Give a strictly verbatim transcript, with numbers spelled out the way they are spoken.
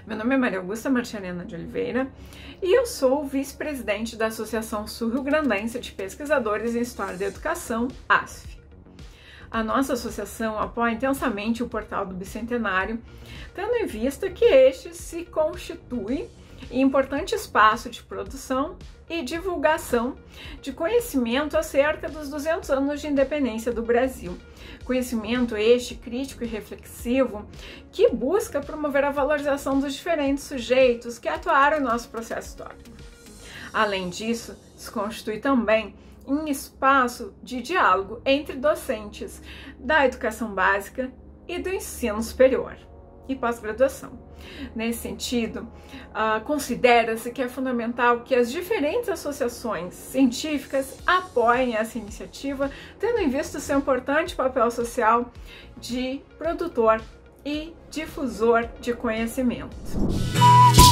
Meu nome é Maria Augusta Marchalena de Oliveira e eu sou vice-presidente da Associação Sul-Rio-Grandense de Pesquisadores em História da Educação, A S F. A nossa associação apoia intensamente o Portal do Bicentenário, tendo em vista que este se constitui em importante espaço de produção e divulgação de conhecimento acerca dos duzentos anos de independência do Brasil. Conhecimento este crítico e reflexivo que busca promover a valorização dos diferentes sujeitos que atuaram em nosso processo histórico. Além disso, se constitui também em espaço de diálogo entre docentes da educação básica e do ensino superior e pós-graduação. Nesse sentido, uh, considera-se que é fundamental que as diferentes associações científicas apoiem essa iniciativa, tendo em vista o seu importante papel social de produtor e difusor de conhecimento.